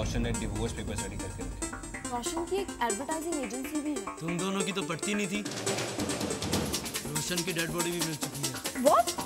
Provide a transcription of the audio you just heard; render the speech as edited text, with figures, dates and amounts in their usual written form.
रोशन ने divorce papers ready करके रखे। रोशन की एक एडवर्टाइजिंग एजेंसी भी है। तुम दोनों की तो पड़ती नहीं थी। रोशन की डेड बॉडी भी मिल चुकी है। What?